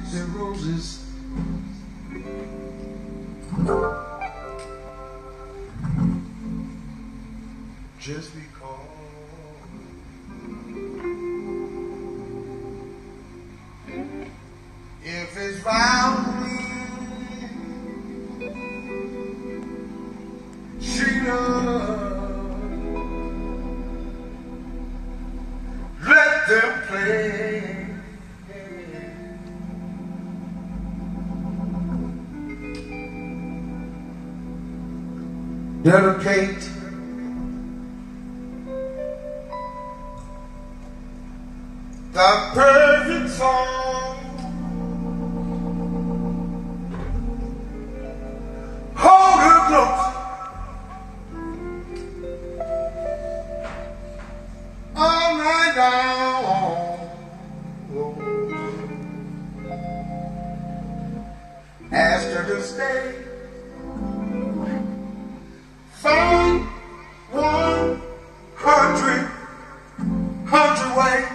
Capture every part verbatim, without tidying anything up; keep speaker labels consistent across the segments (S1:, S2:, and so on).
S1: and roses. Just because if it's violin, she does. Let them play. Dedicate the perfect song. Hold her close. All night long. Ask her to stay. Find one hundred, hundred ways.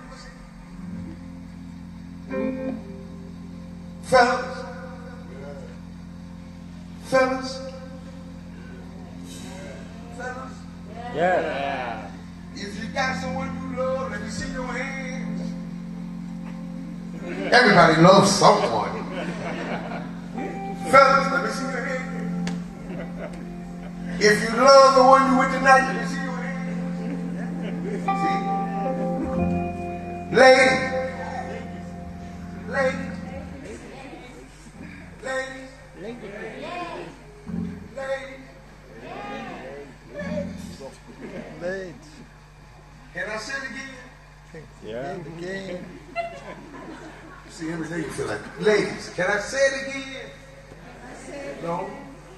S1: Fellas, fellas, fellas.
S2: Yeah.
S1: If you got someone you love, let me see your hands. Everybody loves someone. Fellas, let me see your hands. If you love the one you with tonight, let me see your hands. See? Ladies. Ladies. Ladies. Ladies. Ladies.
S2: Ladies.
S1: Can I say it again?
S2: Yeah.
S1: Again. See, every day you feel like, ladies, can I say it again? No?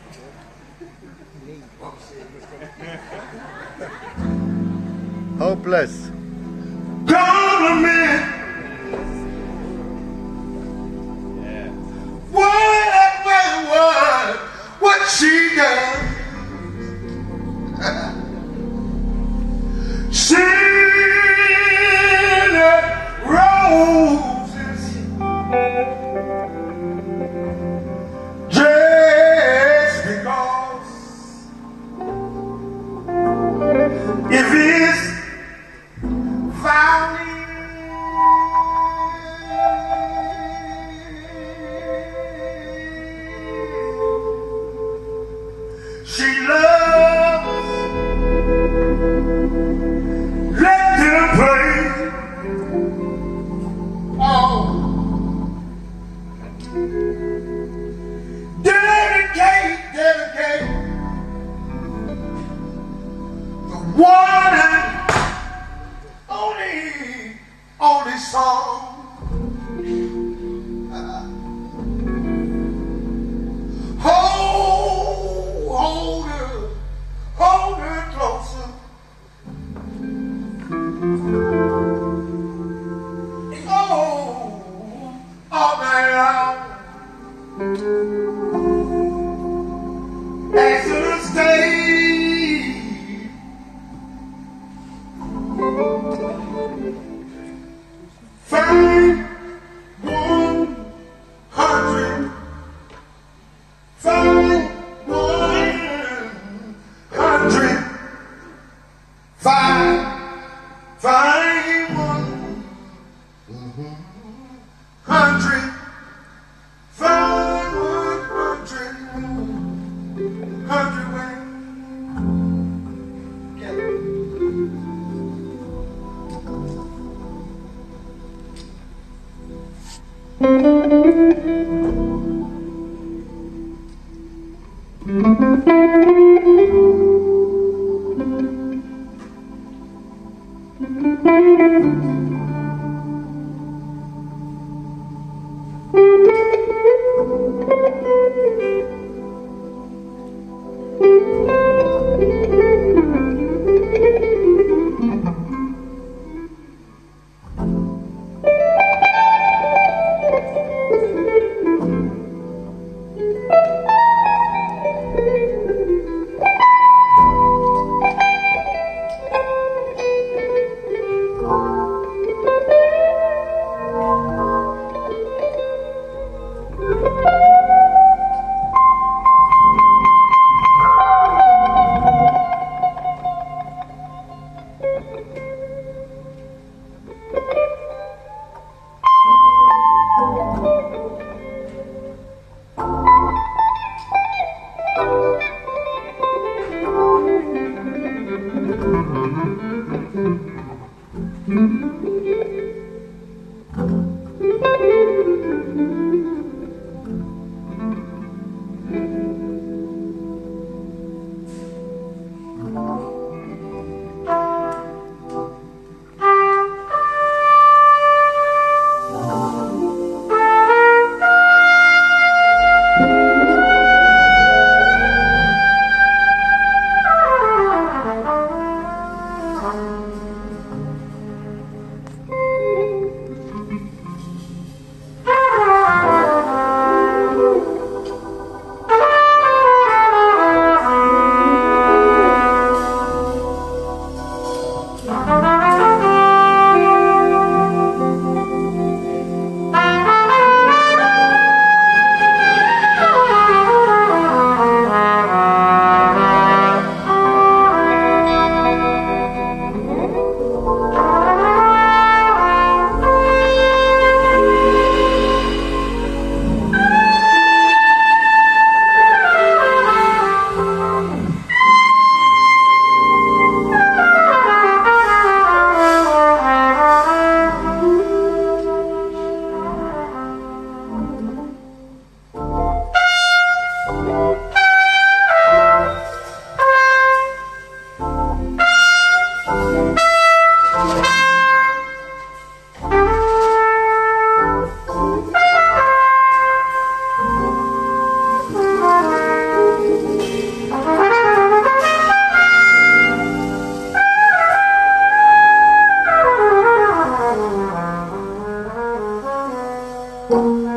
S2: Hopeless.
S1: Compliment. Yeah. What, what, what, what she done? Send her roses. Just because. If it's violin, she loves, let them play. Oh, dedicate, dedicate. One and only, only song. Uh, hold, hold her, hold her closer. Oh, all night long. Ask her to stay. Find one hundred. Find one hundred. Find, find one hundred. Find one hundred. Hundred ways. Thank